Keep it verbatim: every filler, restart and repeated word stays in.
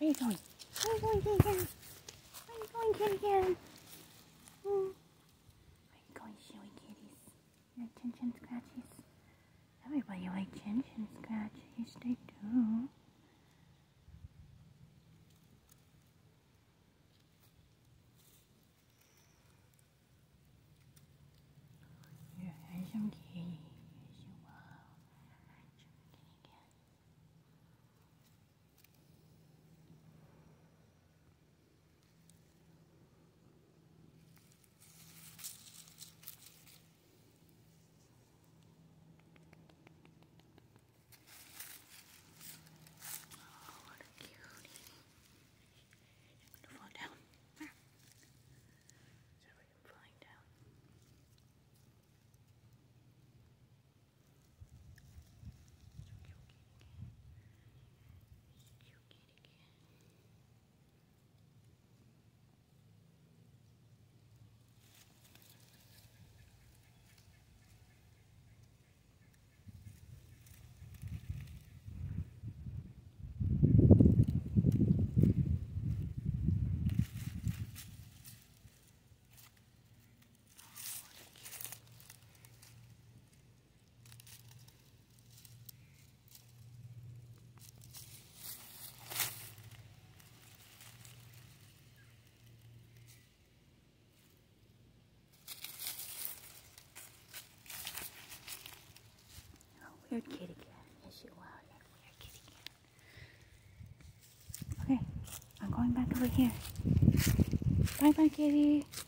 Where are you going? Where are you going, kitty cat? Where are you going, kitty cat? Hmm. Where are you going, showy kitties? You like chin chin scratchies? Everybody like chin chin scratchies. They do. You're a handsome kitty. Yes, you are. Handsome kitty cat. Fall down. Sorry, I'm falling down. So cute, kitty cat. Weird kitty cat. Yes, you are. You're a weird kitty cat. Okay, I'm going back over here. Bye bye, kitty.